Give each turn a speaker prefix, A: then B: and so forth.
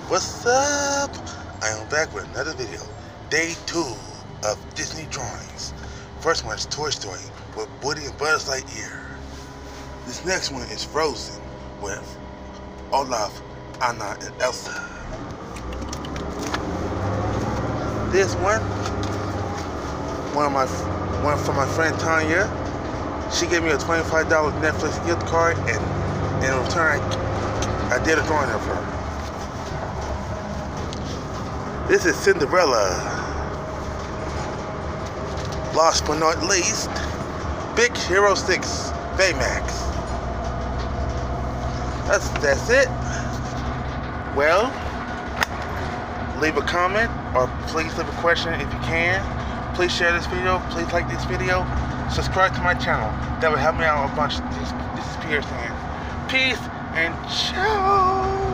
A: What's up? I am back with another video. Day 2 of Disney drawings. First one is Toy Story with Woody and Buzz Lightyear. This next one is Frozen with Olaf, Anna, and Elsa. This one from my friend Tanya. She gave me a $25 Netflix gift card, and in return I did a drawing of her. This is Cinderella. Last but not least, Big Hero 6 Baymax. That's it. Well, leave a comment or please leave a question if you can. Please share this video. Please like this video. Subscribe to my channel. That would help me out a bunch. This is Pierre saying peace and ciao.